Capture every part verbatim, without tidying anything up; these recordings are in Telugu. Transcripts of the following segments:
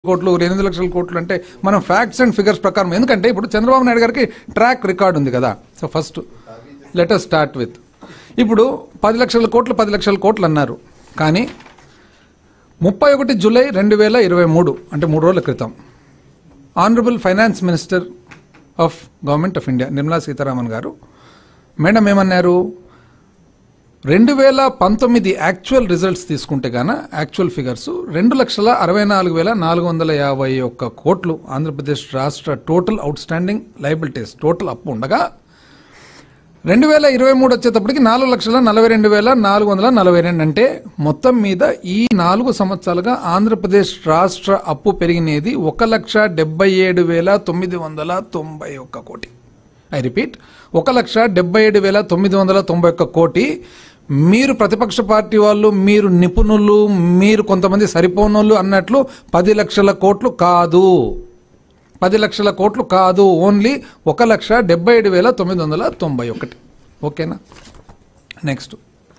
కోట్లు ఎనిమిది లక్షల కోట్లు అంటే మనం ఫ్యాక్ట్స్ అండ్ ఫిగర్స్ ప్రకారం, ఎందుకంటే ఇప్పుడు చంద్రబాబు నాయుడు గారికి ట్రాక్ రికార్డ్ ఉంది కదా. So first let us start with, ఇప్పుడు పది లక్షల కోట్లు పది లక్షల కోట్లు అన్నారు, కానీ ముప్పై ఒకటి జూలై రెండు వేల ఇరవై మూడు అంటే మూడు రోజుల క్రితం honourable finance minister of government of India Nirmala Sitharaman garu madam ఏమన్నారు, రెండు వేల పంతొమ్మిది యాక్చువల్ రిజల్ట్స్ తీసుకుంటే గాన యాక్చువల్ ఫిగర్స్ రెండు లక్షల అరవై నాలుగు వేల నాలుగు వందల యాభై ఒక్క కోట్లు ఆంధ్రప్రదేశ్ రాష్ట్ర total outstanding liabilities total అప్పు ఉండగా, రెండు వేల ఇరవై మూడు వచ్చేటప్పటికి నాలుగు లక్షల నలభై రెండు వేల నాలుగు వందల నలభై రెండు అంటే మొత్తం మీద ఈ నాలుగు సంవత్సరాలుగా ఆంధ్రప్రదేశ్ రాష్ట్ర అప్పు పెరిగినది ఒక లక్ష డెబ్బై ఏడు వేల తొమ్మిది వందల తొంభై ఒక్క కోటి. ఐ రిపీట్, ఒక లక్ష డెబ్బై ఏడు వేల తొమ్మిది వందల తొంభై ఒక్క కోటి. మీరు ప్రతిపక్ష పార్టీ వాళ్ళు, మీరు నిపుణులు, మీరు కొంతమంది సరిపోనోళ్ళు అన్నట్లు పది లక్షల కోట్లు కాదు, పది లక్షల కోట్లు కాదు, ఓన్లీ ఒక లక్ష డెబ్బై ఏడు వేల తొమ్మిది వందల తొంభై ఒకటి. ఓకేనా? నెక్స్ట్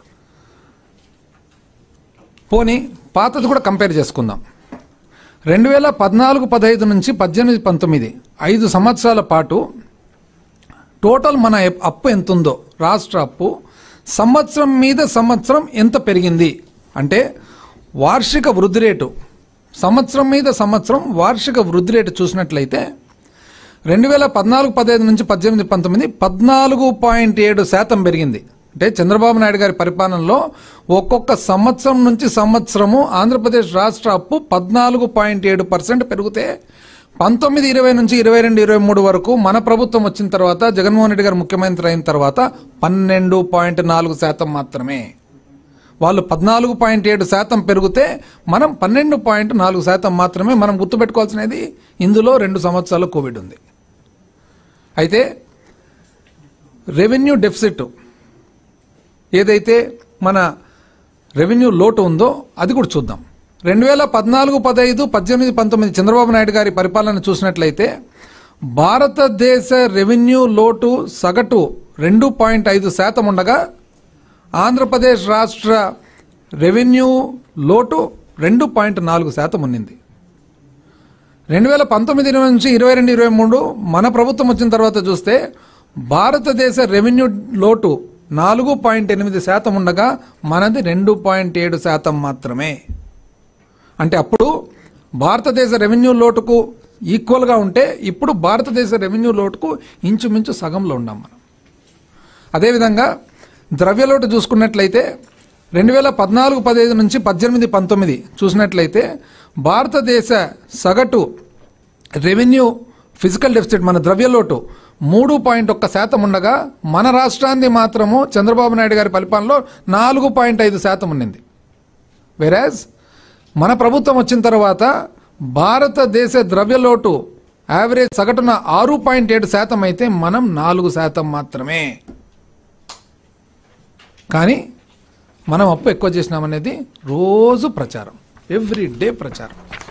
పోనీ పాతది కూడా కంపేర్ చేసుకుందాం. రెండు వేల పద్నాలుగు పదహైదు నుంచి పద్దెనిమిది పంతొమ్మిది ఐదు సంవత్సరాల పాటు టోటల్ మన అప్పు ఎంత ఉందో, రాష్ట్ర అప్పు సంవత్సరం మీద సంవత్సరం ఎంత పెరిగింది అంటే వార్షిక వృద్ధి రేటు, సంవత్సరం మీద సంవత్సరం వార్షిక వృద్ధి రేటు చూసినట్లయితే రెండు వేల పద్నాలుగు పదహైదు నుంచి పద్దెనిమిది పంతొమ్మిది పద్నాలుగు పాయింట్ ఏడు శాతం పెరిగింది. అంటే చంద్రబాబు నాయుడు గారి పరిపాలనలో ఒక్కొక్క సంవత్సరం నుంచి సంవత్సరము ఆంధ్రప్రదేశ్ రాష్ట్ర అప్పు పద్నాలుగు పాయింట్ ఏడు పర్సెంట్ పెరిగితే, పంతొమ్మిది ఇరవై నుంచి ఇరవై రెండు ఇరవై మూడు వరకు మన ప్రభుత్వం వచ్చిన తర్వాత జగన్మోహన్ రెడ్డి గారు ముఖ్యమంత్రి అయిన తర్వాత పన్నెండు పాయింట్ నాలుగు శాతం మాత్రమే. వాళ్ళు పద్నాలుగు పాయింట్ ఏడు శాతం పెరిగితే మనం పన్నెండు పాయింట్ నాలుగు శాతం మాత్రమే. మనం గుర్తుపెట్టుకోవాల్సినది ఇందులో రెండు సంవత్సరాలు కోవిడ్ ఉంది. అయితే రెవెన్యూ డెఫిసిట్ ఏదైతే మన రెవెన్యూ లోటు ఉందో అది కూడా చూద్దాం. రెండు వేల పద్నాలుగు పదహైదు పద్దెనిమిది పంతొమ్మిది చంద్రబాబు నాయుడు గారి పరిపాలన చూసినట్లయితే భారతదేశ రెవెన్యూ లోటు సగటు రెండు పాయింట్ ఐదు శాతం ఉండగా, ఆంధ్రప్రదేశ్ రాష్ట్ర రెవెన్యూ లోటు రెండు పాయింట్ నాలుగు శాతం ఉన్నింది. రెండు వేల పంతొమ్మిది నుంచి ఇరవై రెండు ఇరవై మూడు మన ప్రభుత్వం వచ్చిన తర్వాత చూస్తే భారతదేశ రెవెన్యూ లోటు నాలుగు పాయింట్ ఎనిమిది శాతం ఉండగా మనది రెండు పాయింట్ ఏడు శాతం మాత్రమే. అంటే అప్పుడు భారతదేశ రెవెన్యూ లోటుకు ఈక్వల్గా ఉంటే ఇప్పుడు భారతదేశ రెవెన్యూ లోటుకు ఇంచుమించు సగంలో ఉన్నాం మనం. అదేవిధంగా ద్రవ్యలోటు చూసుకున్నట్లయితే రెండు వేల పద్నాలుగు పదహైదు నుంచి పద్దెనిమిది పంతొమ్మిది చూసినట్లయితే భారతదేశ సగటు రెవెన్యూ ఫిజికల్ డెఫిసిట్ మన ద్రవ్యలోటు మూడు పాయింట్ ఒక్క శాతం ఉండగా, మన రాష్ట్రాన్ని మాత్రము చంద్రబాబు నాయుడు గారి పరిపాలనలో నాలుగు పాయింట్ ఐదు శాతం ఉన్నింది. వెరాజ్ మన ప్రభుత్వం వచ్చిన తర్వాత భారతదేశ ద్రవ్యలోటు యావరేజ్ సగటున ఆరు పాయింట్ ఏడు శాతం అయితే మనం నాలుగు శాతం మాత్రమే. కానీ మనం అప్పు ఎక్కువ చేసినామనేది రోజు ప్రచారం, ఎవ్రీ డే ప్రచారం.